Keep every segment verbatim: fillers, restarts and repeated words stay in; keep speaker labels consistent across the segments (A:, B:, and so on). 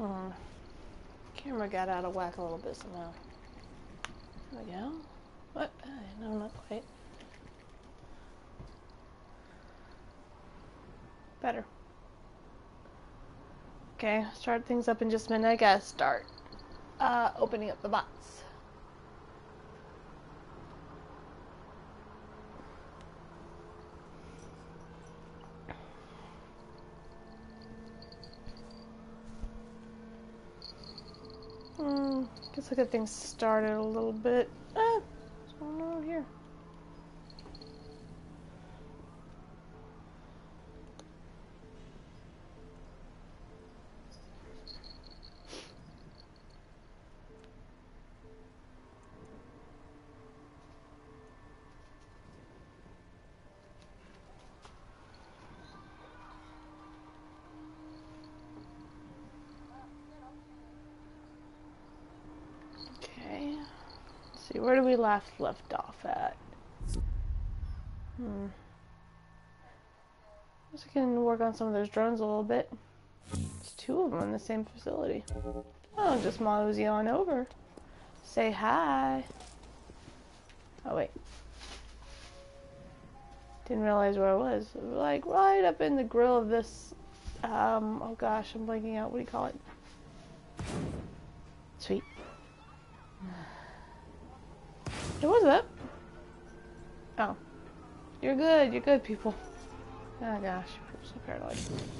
A: Hmm. Camera got out of whack a little bit somehow. There we go. What? Uh, no, not quite. Better. Okay, start things up in just a minute. I gotta start uh, opening up the box. Hmm, guess I'll get things started a little bit. Ah, what's going on here? Okay. Let's see, where do we last left off at? Hmm. Guess I can work on some of those drones a little bit. There's two of them in the same facility. Oh, just mosey on over. Say hi. Oh, wait. Didn't realize where I was. Like, right up in the grill of this, um, oh gosh, I'm blanking out. What do you call it? Sweet. Hey, what's up? Oh. You're good. You're good, people. Oh gosh, I'm so paranoid.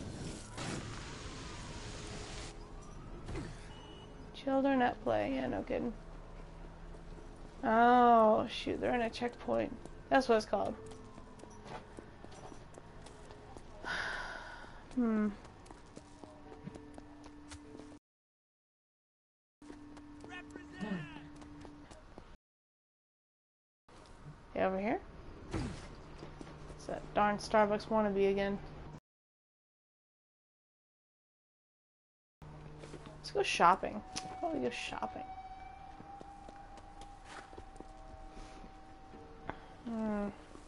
A: Children at play. Yeah, no kidding. Oh, shoot. They're in a checkpoint. That's what it's called. Hmm. Yeah, over here? It's that darn Starbucks wannabe again. Let's go shopping. Probably go shopping. Hmm.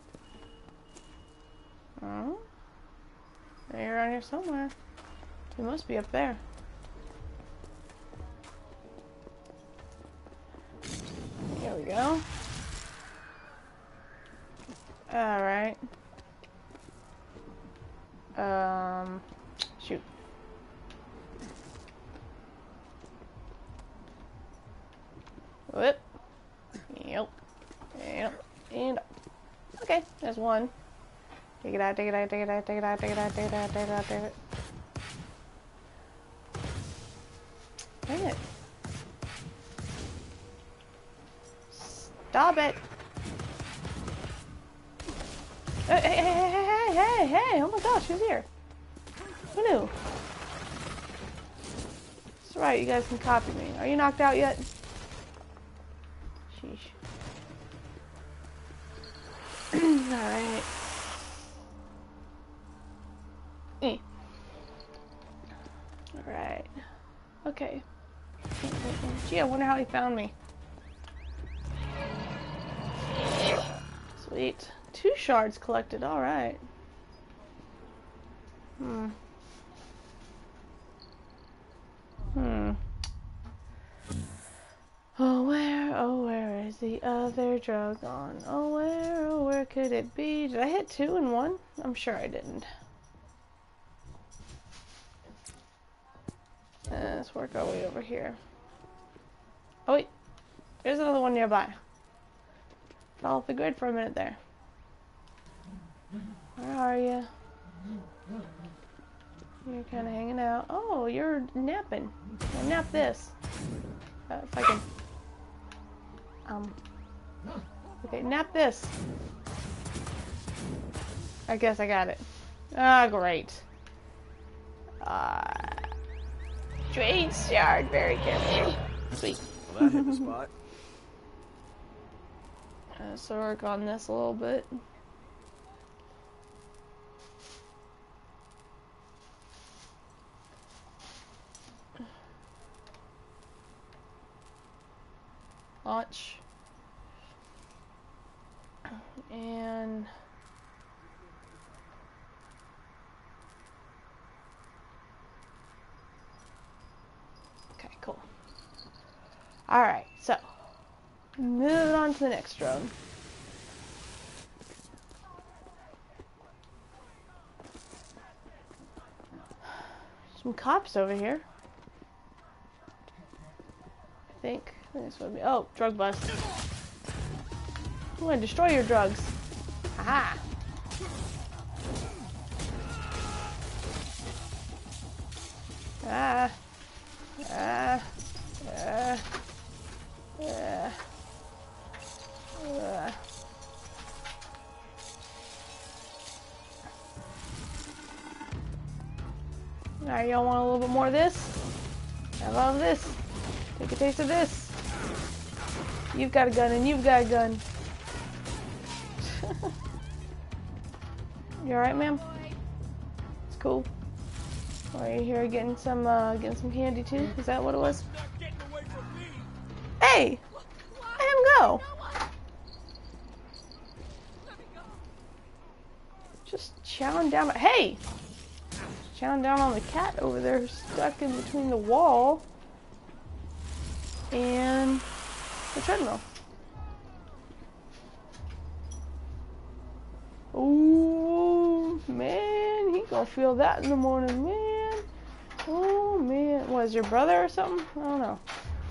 A: Oh. They're around here somewhere. He must be up there. Here we go. Alright. Um, shoot. Whoop. Yep. Yep. And, okay, there's one. Take it out, take it out, take it out, take it out, take it out, take it out, take it out, take it out. Dang it. Stop it. Hey, hey, hey, hey, hey, hey, hey, oh my gosh, who's here? Who knew? That's right, you guys can copy me. Are you knocked out yet? Sheesh. Alright. Eh. Alright. Okay. Gee, I wonder how he found me. Sweet. Two shards collected, alright. Hmm. Hmm. Oh, where, oh, where is the other drug gone? Oh, where, oh, where could it be? Did I hit two in one? I'm sure I didn't. Uh, let's work our way over here. Oh, wait. There's another one nearby. Fell off the grid for a minute there. Where are you? You're kind of hanging out. Oh, you're napping. Well, nap this. Uh, if I can... Um... Okay, nap this. I guess I got it. Ah, great. Uh... Trade shard very carefully. Sweet.
B: Well, that hit the spot.
A: Uh, so work on this a little bit. Launch. And Alright, so. Moving on to the next drone. Some cops over here. I think. I think this would be. Oh, drug bust. I'm gonna destroy your drugs. Aha! Ah. Ah. Ah. Ah. Ah. Now y'all want a little bit more of this? I love this. Take a taste of this. You've got a gun and you've got a gun. You alright, ma'am? It's cool. Are you here getting some uh, getting some candy too? Is that what it was? Hey! Let him go! Just chowing down. Hey! Chowing down on the cat over there, stuck in between the wall and the treadmill. Oh man, he gonna feel that in the morning, man. Oh man, what is your brother or something? I don't know.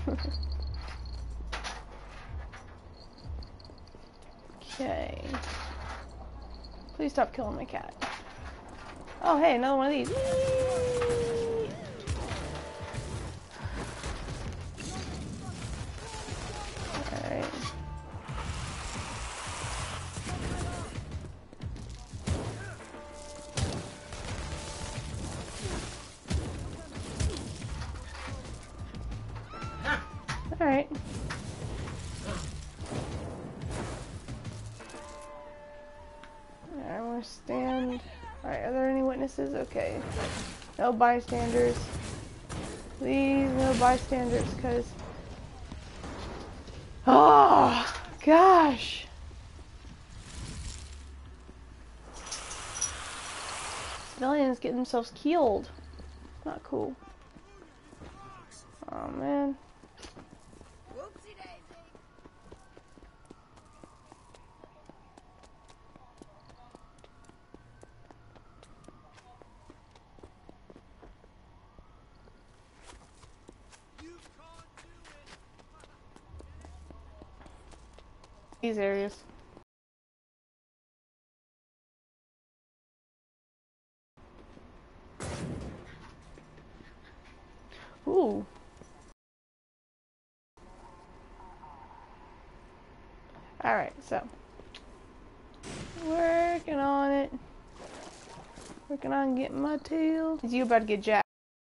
A: Okay. Please stop killing my cat. Oh hey, another one of these. Whee! Alright. Alright. Alright, I'm gonna stand. Alright, are there any witnesses? Okay. No bystanders. Please, no bystanders, because... Oh, gosh! Civilians get themselves killed. Not cool. Oh, man. These areas. Ooh. Alright, so. Working on it. Working on getting my tail. You about to get jacked,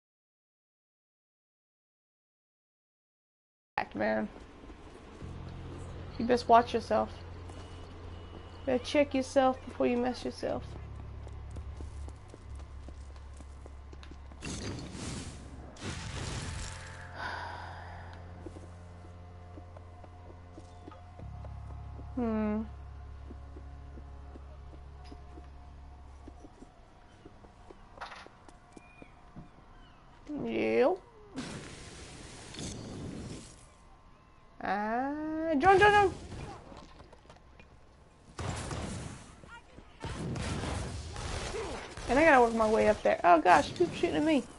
A: man. You best watch yourself. You better check yourself before you mess yourself. Hmm. Yep. Ah, drone, drone, drone. And I gotta work my way up there. Oh gosh, people shooting at me.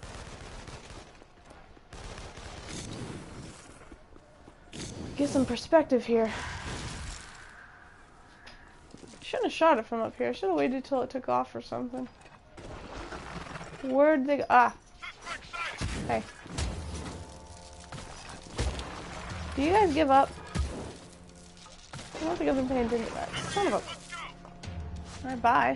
A: Get some perspective here. Shouldn't have shot it from up here. Should have waited till it took off or something. Where'd they go? Ah. Hey. Do you guys give up? I don't think I've been paying attention to that. Son of a... Alright, bye.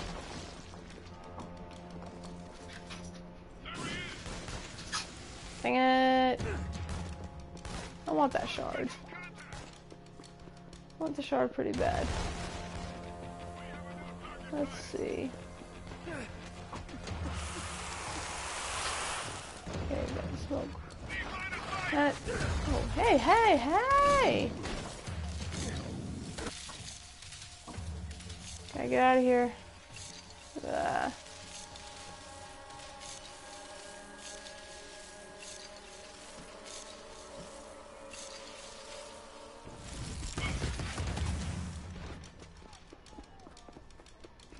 A: Dang it. I want that shard. I want the shard pretty bad. Let's see. Okay, got smoke. That, oh, hey, hey, hey! Gotta get out of here. Uh,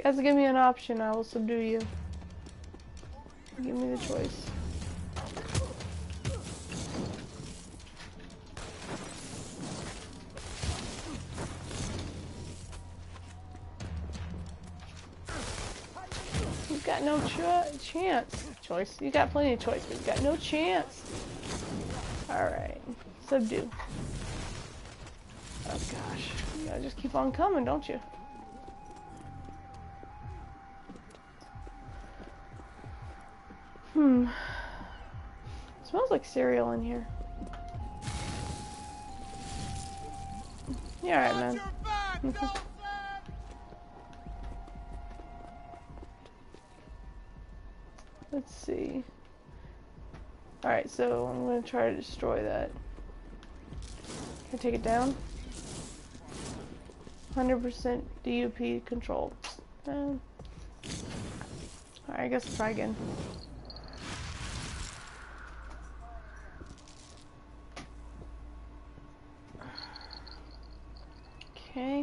A: has to give me an option, I will subdue you. Give me the choice. You've got no cho chance. Choice. You got plenty of choice, but you've got no chance. Alright. Subdue. Oh gosh. You gotta just keep on coming, don't you? Hmm. Smells like cereal in here. Yeah, alright, man. Let's see. Alright, so I'm gonna try to destroy that. Can I take it down? one hundred percent D U P control. Um, Alright, I guess I'll try again. Okay.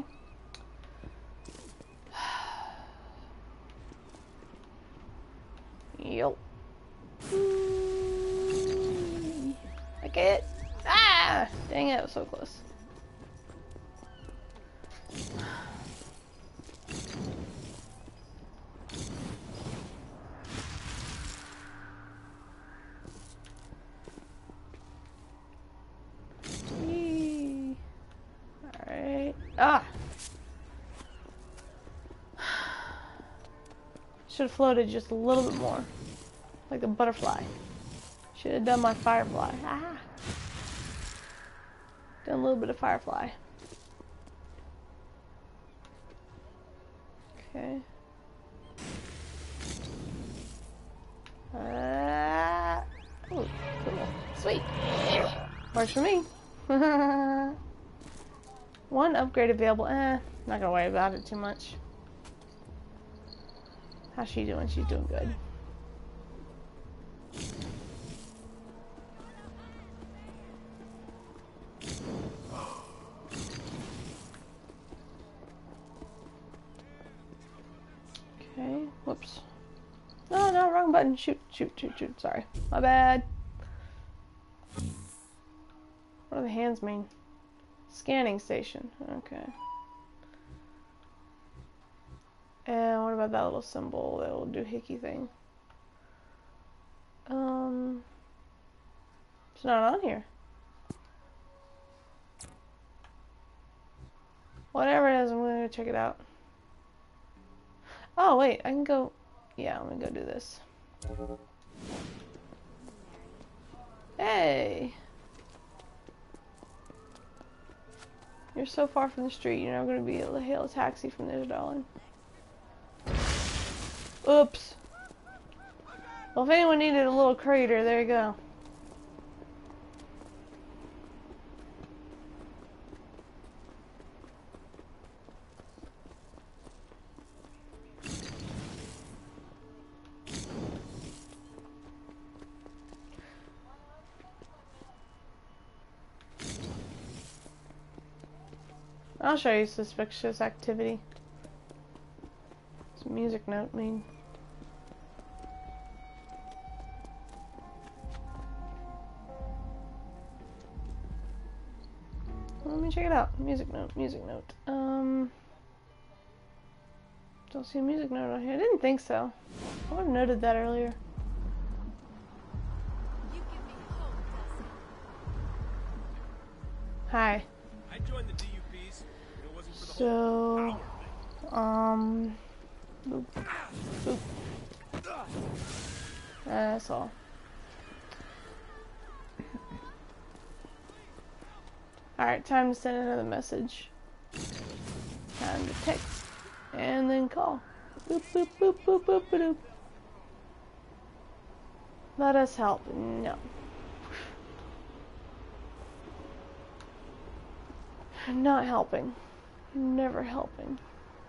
A: Yup. I get it. Ah! Dang it, it was so close. Alright. Ah! Should have floated just a little bit more. Like a butterfly. Should have done my firefly. Ah! Done a little bit of firefly. Okay. Uh, ooh, cool. Sweet. Works for me. One upgrade available. Eh, not gonna worry about it too much. How's she doing? She's doing good. Okay, whoops. No, no, wrong button. Shoot, shoot, shoot, shoot. Sorry. My bad. What do the hands mean? Scanning station. Okay. And what about that little symbol, that little doohickey thing? Um, it's not on here. Whatever it is, I'm gonna go check it out. Oh wait, I can go. Yeah, I'm gonna go do this. Hey! You're so far from the street, you're not gonna be able to hail a taxi from there, darling. Oops. Well, if anyone needed a little crater, there you go. I'll show you suspicious activity. What's music note mean? Let me check it out. Music note, music note. Um, don't see a music note on here. I didn't think so. I would have noted that earlier.
B: You give me hope,
A: Hi.
C: I joined the D U Ps. It wasn't for the
A: So,
C: whole power
A: um, boop, boop. That's all. Alright, time to send another message. Time to text. And then call. Boop, boop, boop, boop, boop, boop, boop. Let us help. No. Not helping. Never helping.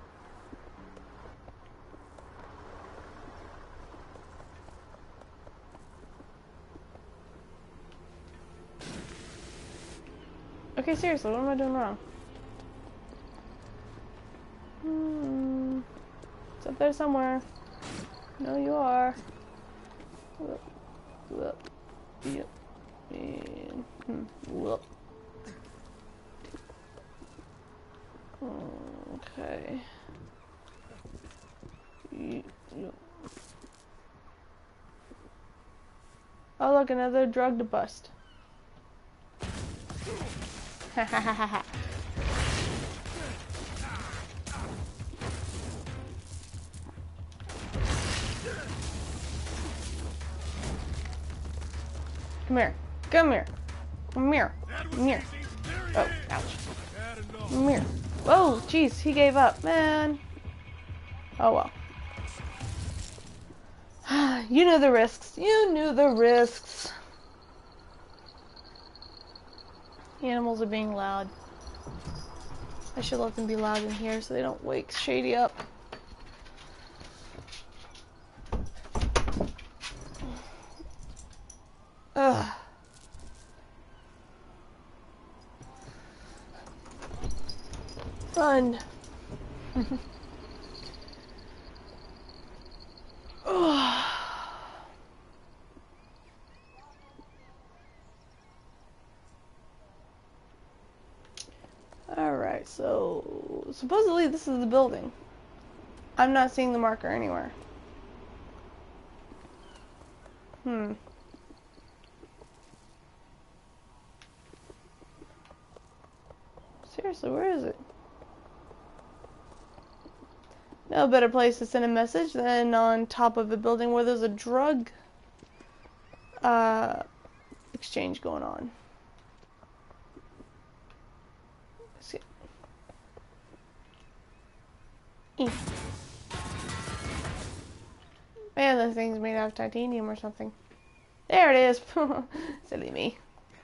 A: Okay, seriously, what am I doing wrong? Hmm. What's up up there somewhere. No, you are. Whoop. Whoop. Yep. And, hmm. Whoop. Okay. Yep. Oh, look, another drug to bust. Ha ha ha ha ha. Come here. Come here. Come here. Come here. Oh, ouch. Come here. Whoa, jeez, he gave up, man. Oh well. You knew the risks. You knew the risks. The animals are being loud. I should let them be loud in here so they don't wake Shady up. Ugh. Fun. Alright, so supposedly this is the building. I'm not seeing the marker anywhere. Hmm. Seriously, where is it? No better place to send a message than on top of a building where there's a drug uh, exchange going on. Let's see. E. Man, this thing's made out of titanium or something. There it is. Silly me.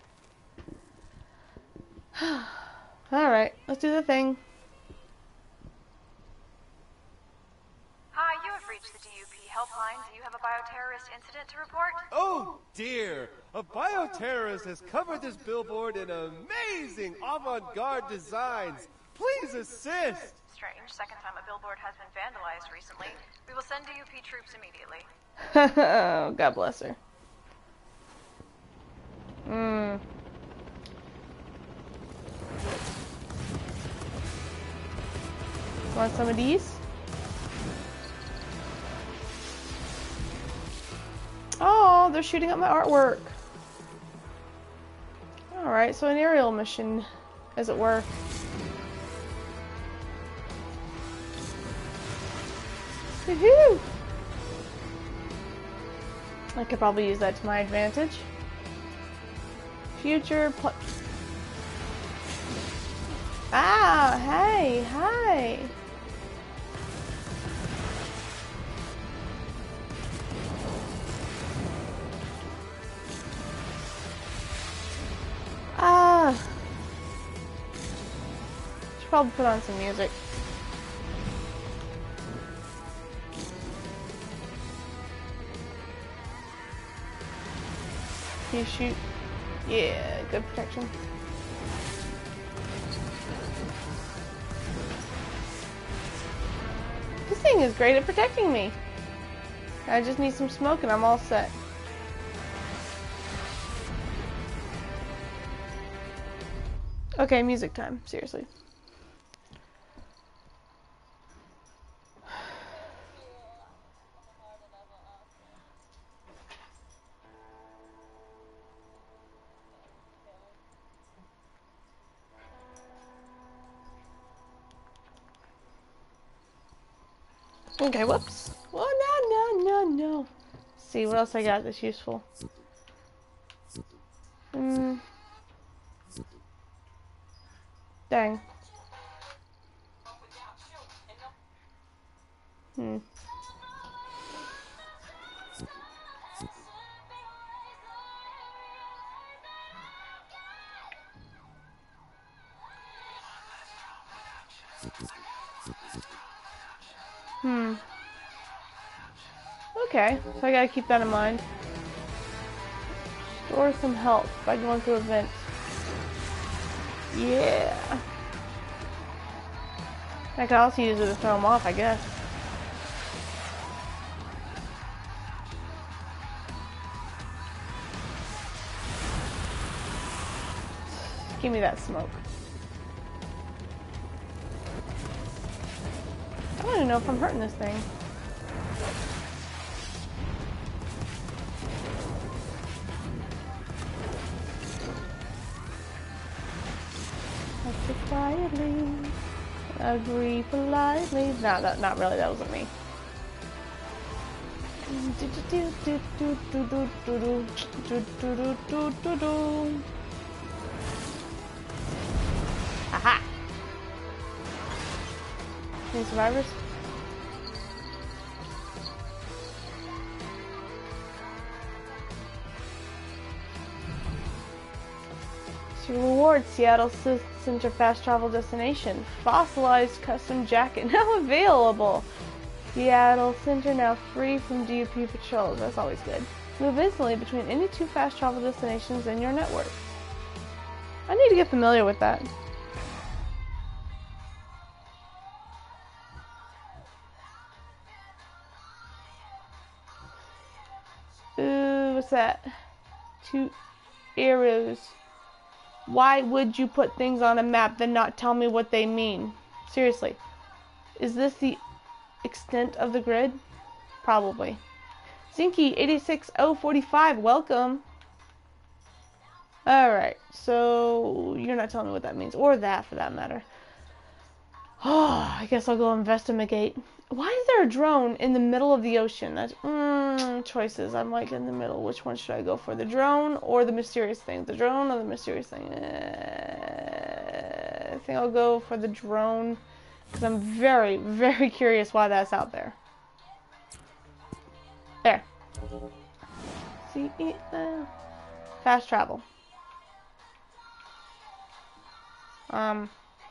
A: Alright, let's do the thing.
B: Hi, you have reached the D U P helpline. Do you have a bioterrorist incident to report?
C: Oh dear! A bioterrorist has covered this billboard in amazing avant-garde designs. Please assist!
B: Strange. Second time a billboard has been vandalized recently. We will send D U P troops immediately.
A: God bless her. Hmm. Want some of these? Oh, they're shooting up my artwork. Alright, so an aerial mission, as it were. Woohoo! I could probably use that to my advantage. Future pl- Ah, hey, hi! Ah! Should probably put on some music. Can you shoot? Yeah, good protection. This thing is great at protecting me. I just need some smoke and I'm all set. Okay, music time. Seriously. Okay, whoops. Oh, no, no, no, no. Let's see, what else I got that's useful? Hmm. Dang. Hmm. Hmm. Okay, so I gotta keep that in mind. Store some health by going through events. Yeah. I could also use it to throw them off, I guess. Give me that smoke. I don't even know if I'm hurting this thing. Touch it quietly. Agree politely. No, that, not really. That wasn't me. Aha! Any survivors? To reward Seattle Center fast travel destination. Fossilized custom jacket now available. Seattle Center now free from D U P patrols. That's always good. Move instantly between any two fast travel destinations in your network. I need to get familiar with that. Ooh, what's that? Two arrows. Why would you put things on a map then not tell me what they mean? Seriously. Is this the extent of the grid? Probably. Zinky eight six zero four five, welcome. Alright, so you're not telling me what that means, or that for that matter. Oh, I guess I'll go investigate. Why is there a drone in the middle of the ocean? That's mm, choices. I'm like in the middle. Which one should I go for? The drone or the mysterious thing? The drone or the mysterious thing? Uh, I think I'll go for the drone because I'm very, very curious why that's out there. There. See, uh, fast travel. Um,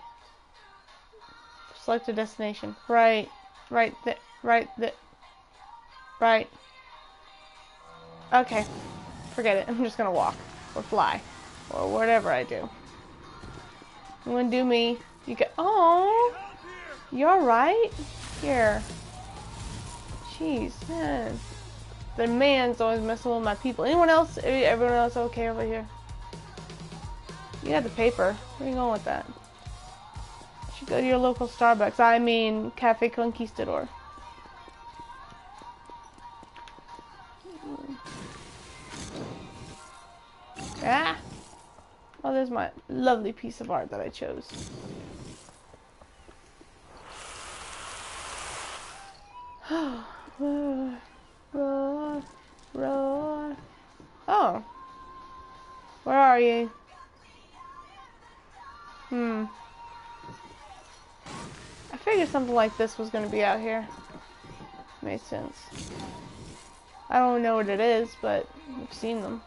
A: select a destination. Right. Right there, right there, right. Okay, forget it. I'm just gonna walk, or fly, or whatever I do. You wanna do me? You get. Oh, you're right. Here. Jeez, man. The man's always messing with my people. Anyone else? Everyone else okay over here? You got the paper. Where are you going with that? Go to your local Starbucks. I mean, Cafe Conquistador. Ah! Oh, there's my lovely piece of art that I chose. roar, roar, roar. Oh. Where are you? Hmm. I figured something like this was going to be out here. Makes sense. I don't know what it is, but I've seen them.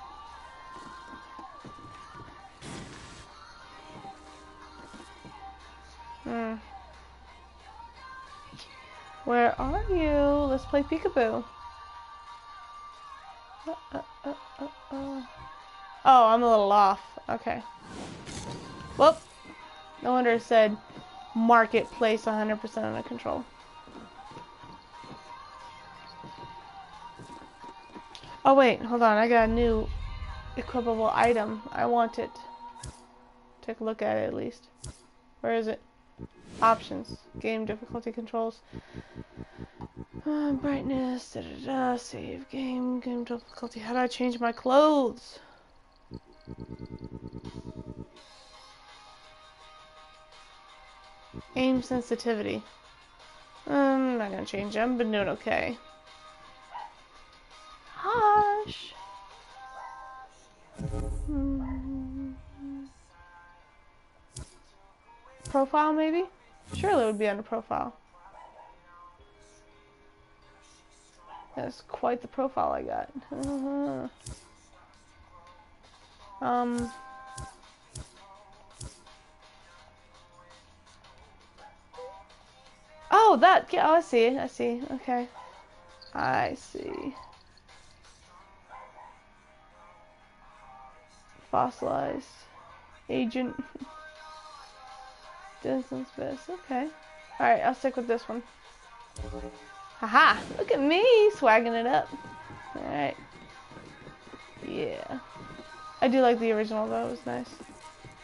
A: Hmm. Where are you? Let's play peekaboo. Uh, uh, uh, uh, uh. Oh, I'm a little off. Okay. Whoop. No wonder it said marketplace one hundred percent under control. Oh wait, hold on. I got a new equipable item. I want it. Take a look at it at least. Where is it? Options. Game difficulty controls. Uh, brightness. Da, da, da, save game. Game difficulty. How do I change my clothes? Aim sensitivity. Um, I'm not gonna change them, but doing okay. Hush. Hmm. Profile, maybe? Surely it would be under profile. That's quite the profile I got. Uh-huh. Um. Oh, that. Yeah, oh, I see. I see. Okay. I see. Fossilized. Agent. Distance best. Okay. Alright, I'll stick with this one. Haha! Look at me swagging it up. Alright. Yeah. I do like the original though, it was nice.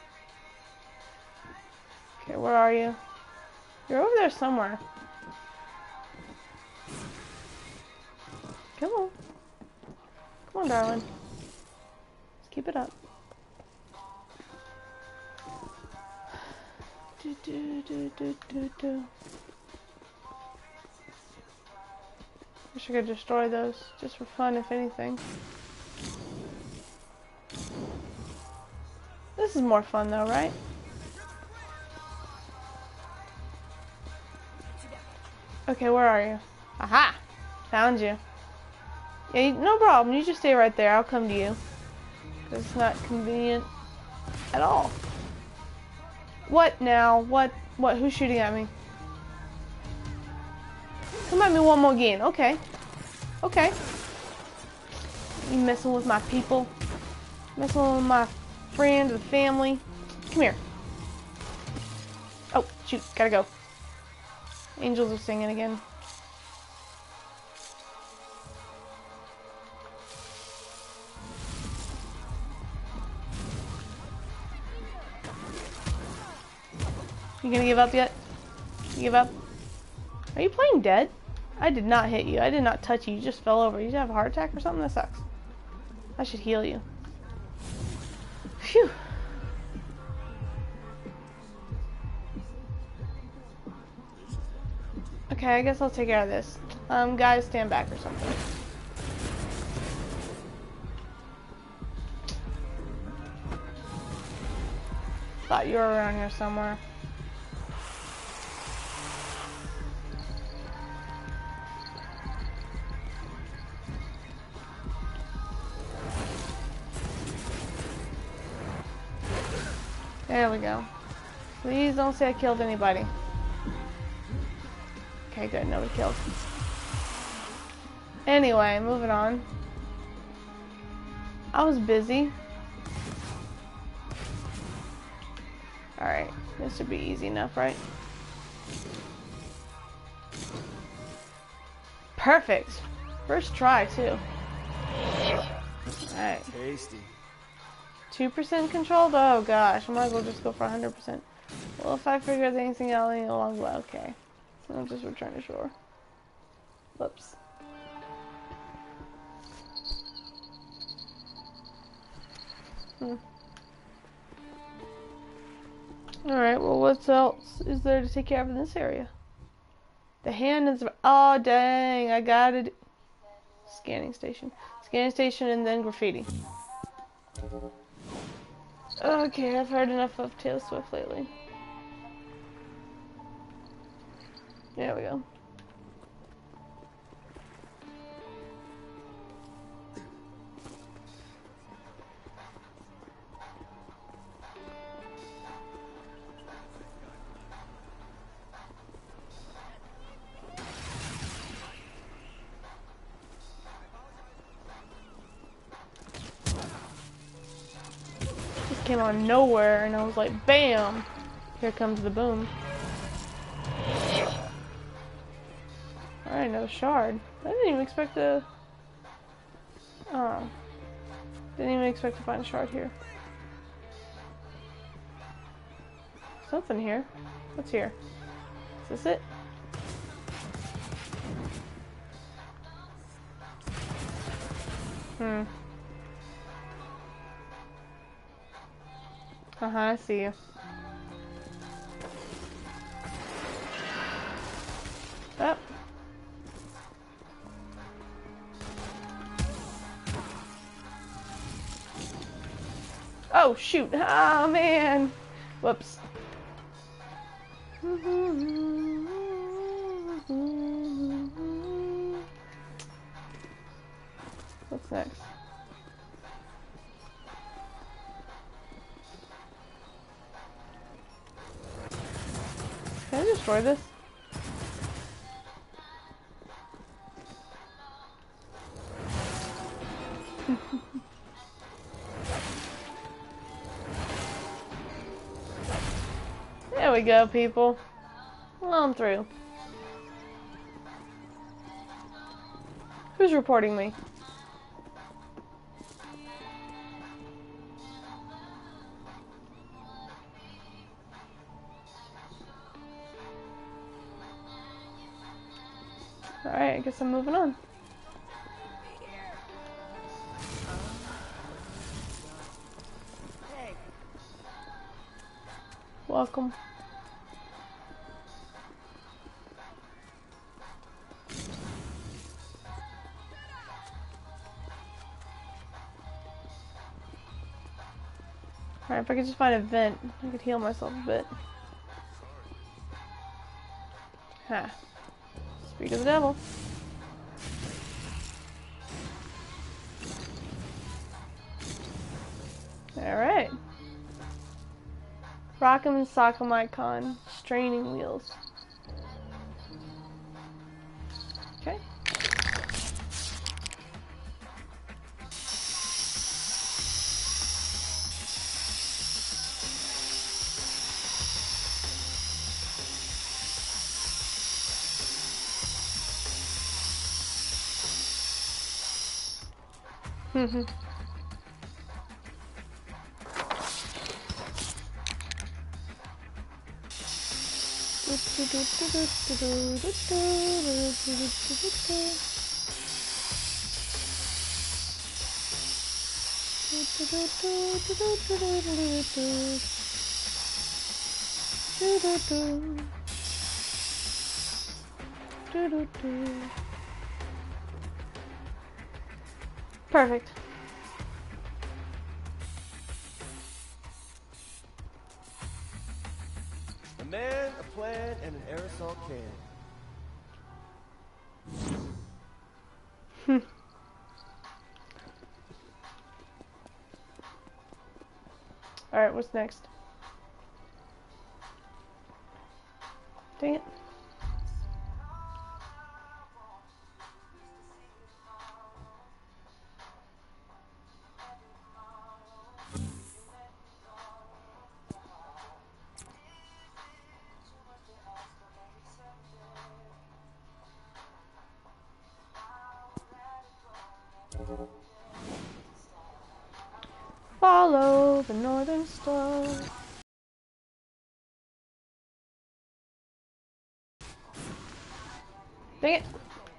A: Okay, where are you? You're over there somewhere. Come on. Come on, darling. Let's keep it up. Do, do, do, do, do, do. Wish I could destroy those, just for fun, if anything. This is more fun, though, right? Okay, where are you? Aha! Found you. Yeah, you, no problem. You just stay right there. I'll come to you. Because it's not convenient at all. What now? What? What? Who's shooting at me? Come at me one more again. Okay. Okay. You messing with my people? Messing with my friends and family? Come here. Oh, shoot. Gotta go. Angels are singing again. You gonna give up yet? You give up? Are you playing dead? I did not hit you. I did not touch you. You just fell over. You have a heart attack or something? That sucks. I should heal you. Phew. Okay, I guess I'll take care of this. Um, guys, stand back or something. Thought you were around here somewhere. There we go. Please don't say I killed anybody. Okay, good. Nobody killed. Anyway, moving on. I was busy. Alright, this should be easy enough, right? Perfect. First try, too. Alright.
C: Tasty.
A: two percent controlled? Oh gosh, I might as well just go for one hundred percent. Well, if I figure out anything else along the way, okay. So I'll just return to shore. Whoops. Hmm. Alright, well, what else is there to take care of in this area? The hand is... Oh, dang, I got it. Scanning station. Scanning station and then graffiti. Okay, I've heard enough of Taylor Swift lately. There we go. Just came out of nowhere and I was like, bam! Here comes the boom. Alright, another shard. I didn't even expect to... Oh. Didn't even expect to find a shard here. Something here. What's here? Is this it? Hmm. Uh-huh, I see you. Oh. Oh, shoot. Oh, man. Whoops. What's next? Can I destroy this? There we go, people. Well, I'm through. Who's reporting me? Alright, I guess I'm moving on. Welcome. Alright, if I could just find a vent, I could heal myself a bit. Ha. Speak of the devil. Alright. Rock'em and Sock'em Icon. Straining wheels. Okay. Mhm. Perfect.
C: A man, a plan, and an aerosol can.
A: Alright, what's next? Dang it. Follow the northern star. Dang it.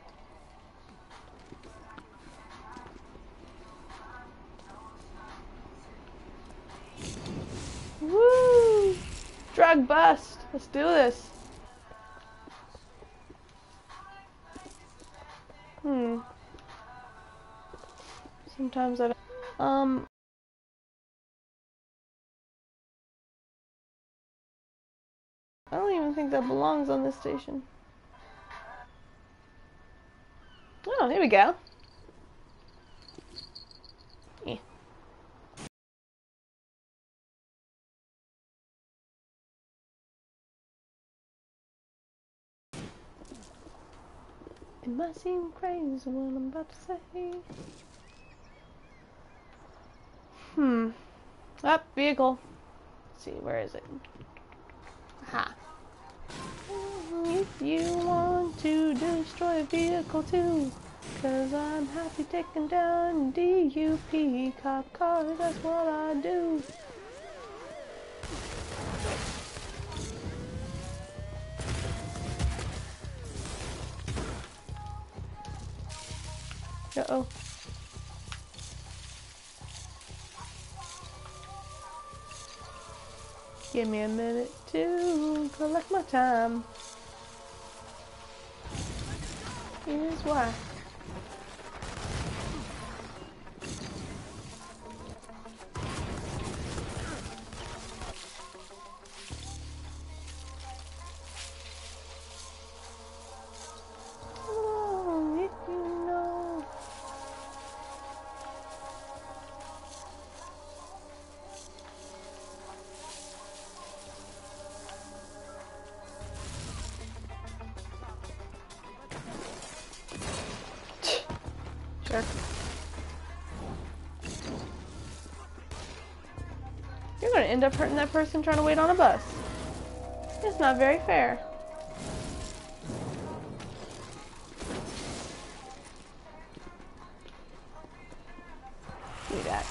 A: Woo! Drug bust. Let's do this. Hmm. Sometimes I don't. Um. I don't even think that belongs on this station. Oh, here we go. Yeah. It might seem crazy what I'm about to say. Hmm. Up, vehicle. Let's see, where is it? Aha. If you want to destroy a vehicle too, cause I'm happy taking down D U P cop cars, that's what I do. Uh-oh. Give me a minute to collect my time. Here's why. Oh, if you know. Sure. You're gonna end up hurting that person trying to wait on a bus. It's not very fair. Do that.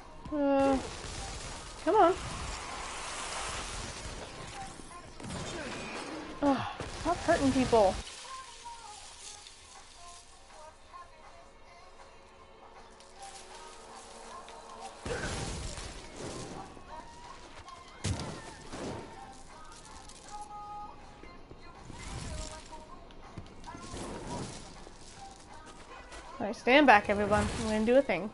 A: Uh, come on. hurting people. Alright, stand back, everyone. I'm gonna do a thing.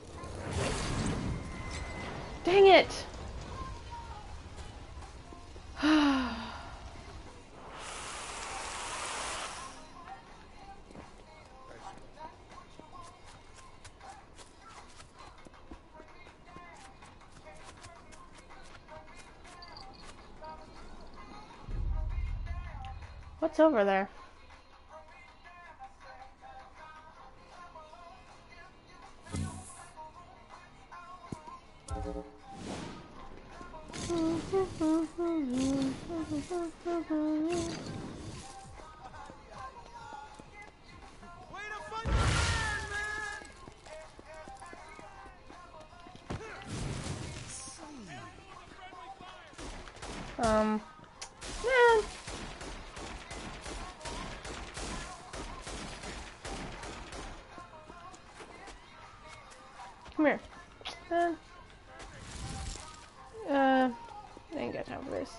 A: Dang it! What's over there? Um, man. Come here. Uh, uh, I ain't got time for this.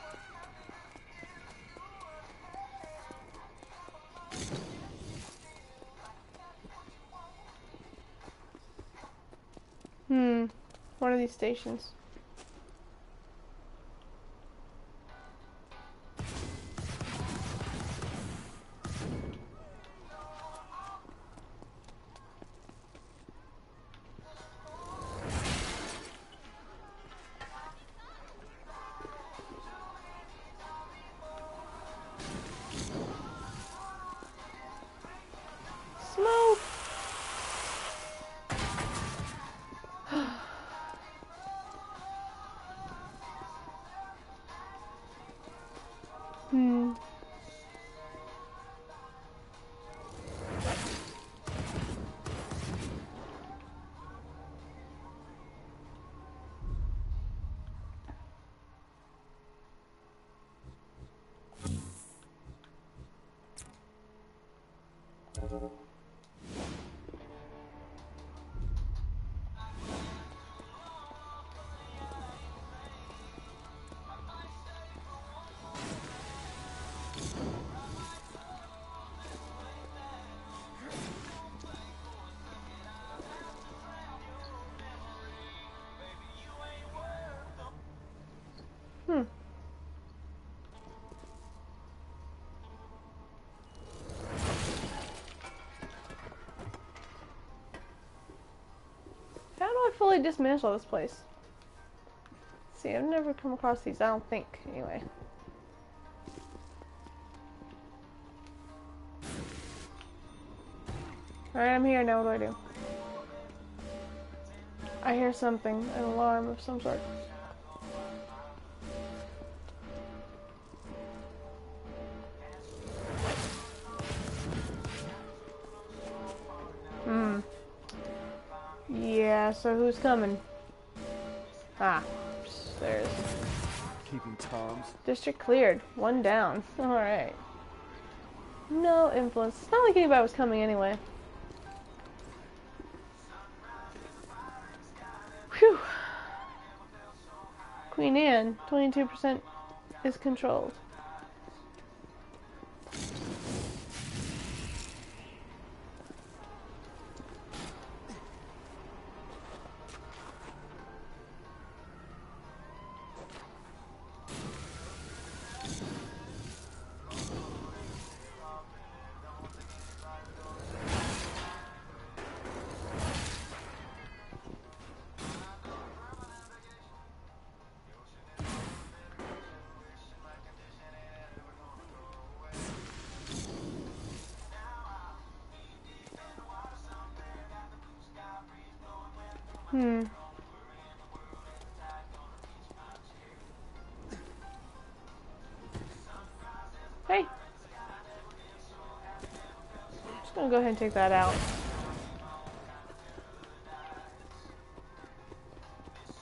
A: Hmm, one of these stations. Smoke! Hmm. Hmm. How do I fully dismantle this place? See, I've never come across these, I don't think, anyway. Alright, I'm here now, what do I do? I hear something, an alarm of some sort. Hmm. Yeah, so who's coming? Ah, there's...
C: Keeping Tom's.
A: District cleared. One down. Alright. No influence. It's not like anybody was coming anyway. Whew. Queen Anne, twenty-two percent is controlled. Hmm. Hey. Just gonna go ahead and take that out.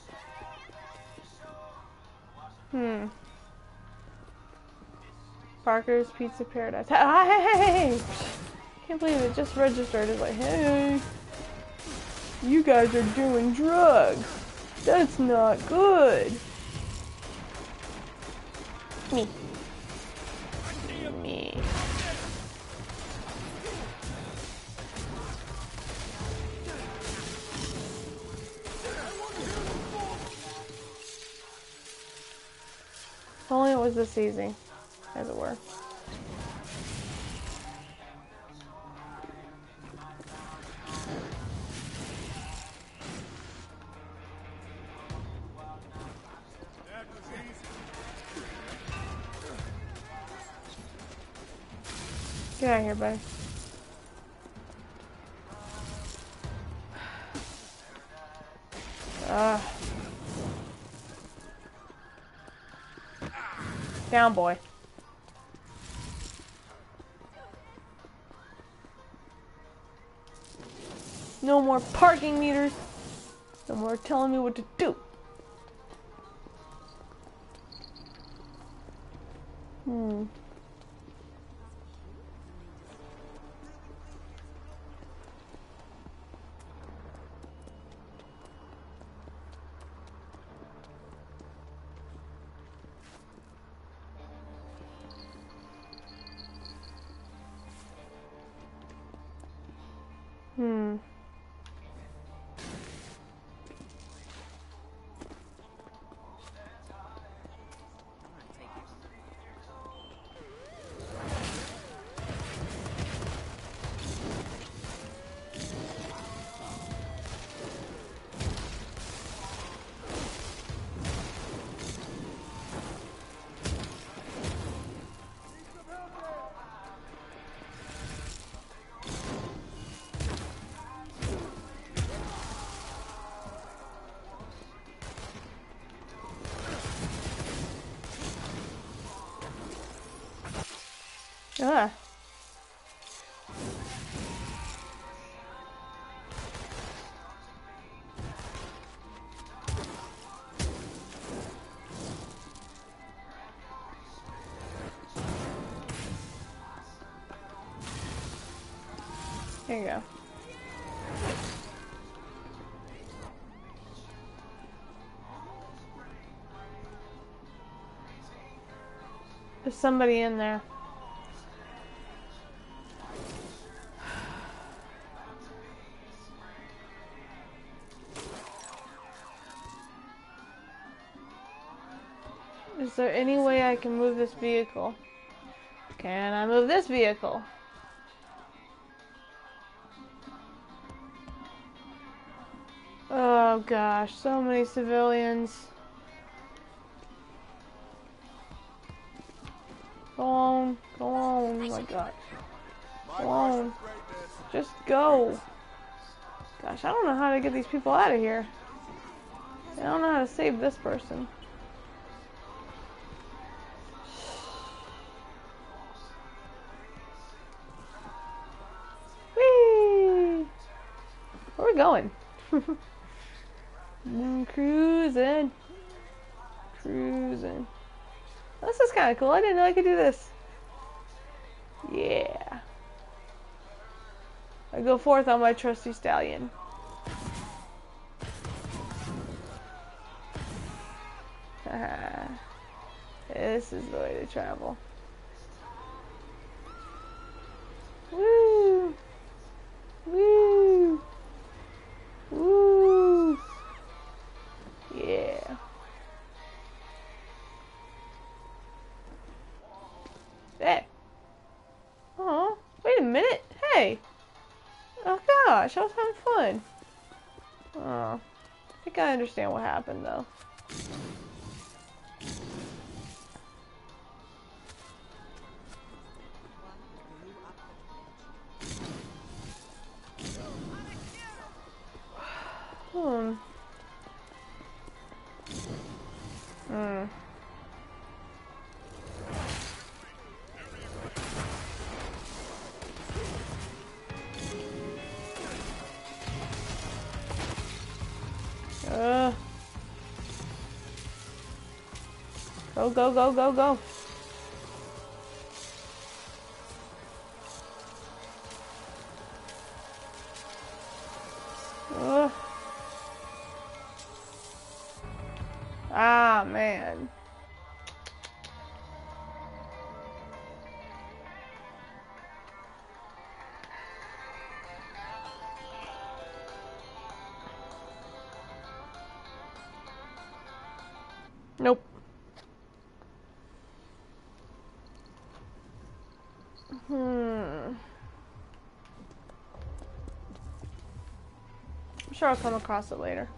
A: Hmm. Barker's Pizza Paradise. Hey! Can't believe it just registered. It's like, hey, you guys are doing drugs. That's not good. Me. Me. If only it was this easy, as it were. Get out of here, buddy. Uh. Down, boy. No more parking meters. No more telling me what to do. Hmm. Hmm. Ah. There you go. There's somebody in there. Is there any way I can move this vehicle? Can I move this vehicle? Oh gosh, so many civilians. Go on, go on, oh my god. Go on. Just go. Gosh, I don't know how to get these people out of here. I don't know how to save this person. Whee! Where are we going? mm, cruising. Cruising. This is kind of cool. I didn't know I could do this. Yeah. I go forth on my trusty stallion. This is the way to travel. Woo! Woo! Woo! Yeah. Hey. Oh, wait a minute. Hey. Oh gosh, I was having fun. Oh, I think I understand what happened though. Hmm. Hmm. Uh. Go, go, go, go, go. man. Nope. Hmm. I'm sure I'll come across it later.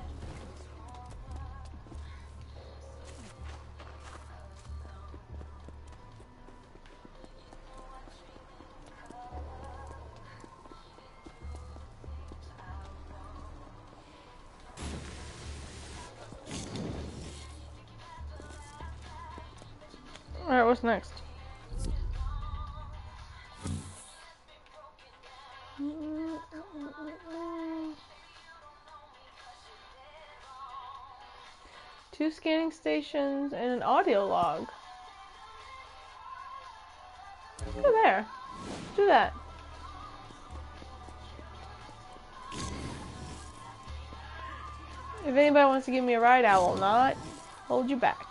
A: Alright, what's next? Two scanning stations and an audio log. Go there. Do that. If anybody wants to give me a ride, I will not hold you back.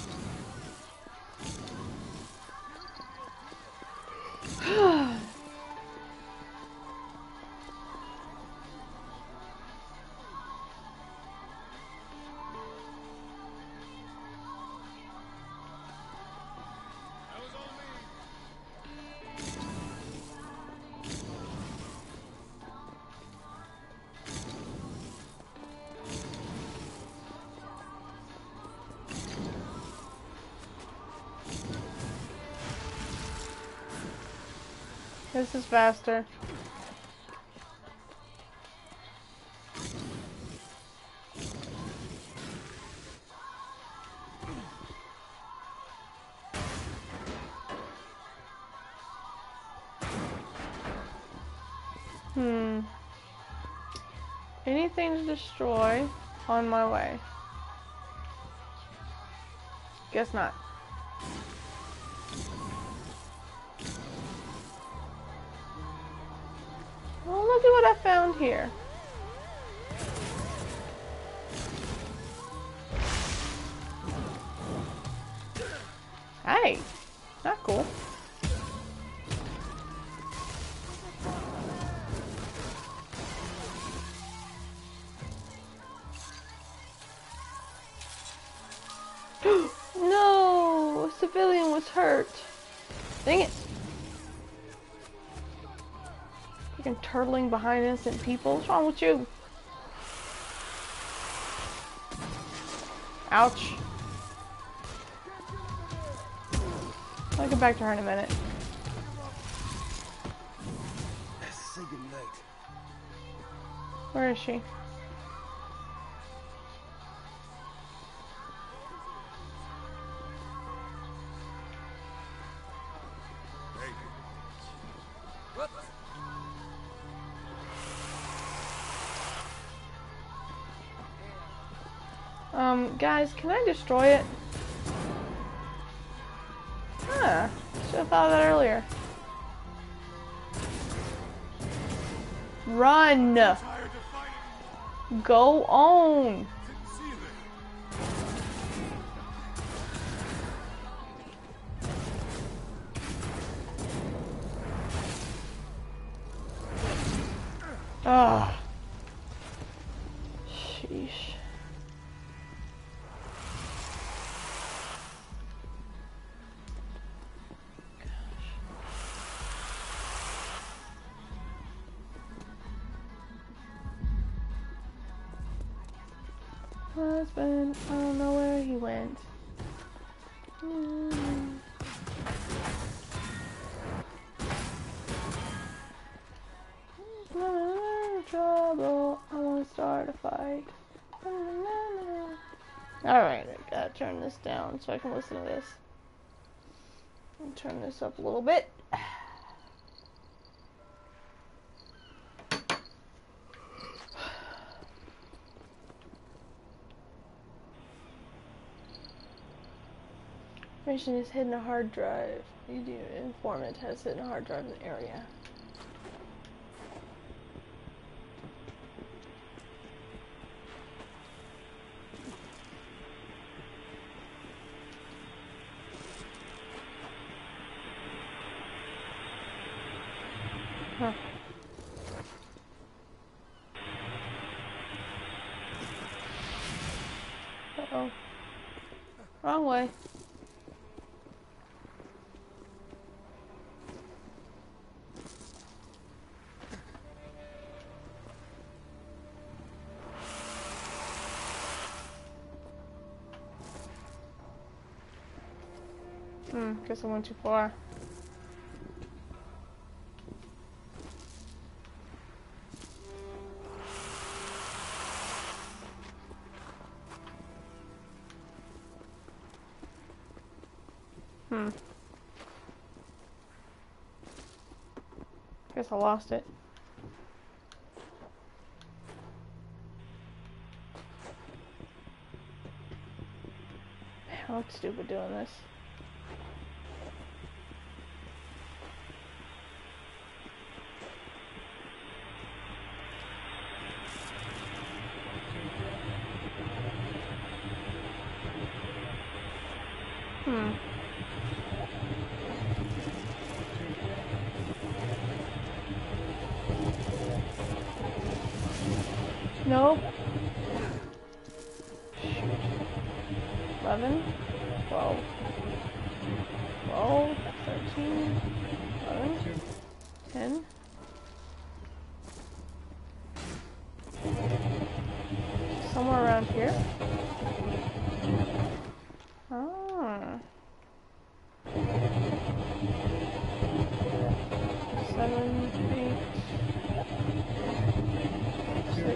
A: This is faster. Hmm. Anything to destroy on my way? Guess not. Well, look at what I found here. Hey, not cool. No, a civilian was hurt. Dang it. Freaking turtling behind innocent people. What's wrong with you? Ouch. I'll get back to her in a minute.
C: Say goodnight.
A: Where is she? Um, guys, can I destroy it? Huh. Should have thought of that earlier. Run! Go on! Ah. Sheesh. Husband, I don't know where he went. Mm. Trouble, I want to start a fight. Alright, I gotta turn this down so I can listen to this. I'll turn this up a little bit. Information is hidden a hard drive. You do informant has hidden a hard drive in the area. Huh. Uh-oh. Wrong way. Hmm, guess I went too far. Hmm. Guess I lost it. Man, I look stupid doing this. Hmm. Nope. eleven, twelve, twelve, thirteen, eleven, ten. Somewhere around here. Ah. Seven, eight, six.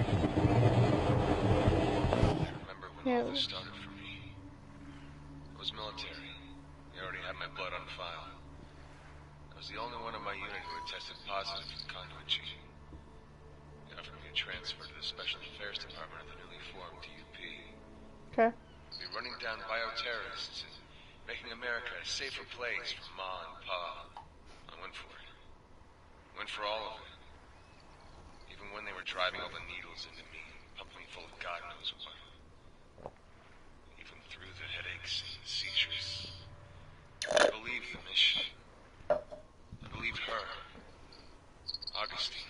D: Remember when
A: Yeah.
D: all this started for me? It was military. They already had my blood on file. I was the only one in my unit who had tested positive for conduit gene. They offered me a transfer to the Special Affairs Department of the newly formed D U P.
A: Okay.
D: We'd be running down bioterrorists and making America a safer place for Ma and Pa. I went for it. Went for all of it. Even when they were driving all the needles into me, pumping me full of God knows what. Even through the headaches and the seizures. I believed the mission. I believed her. Augustine.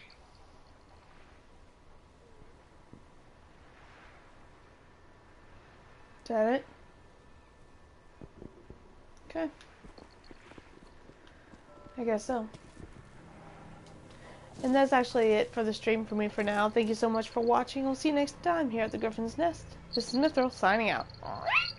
A: Is that it? Okay. I guess so. And that's actually it for the stream for me for now. Thank you so much for watching. We'll see you next time here at the Griffin's Nest. This is Mithril signing out.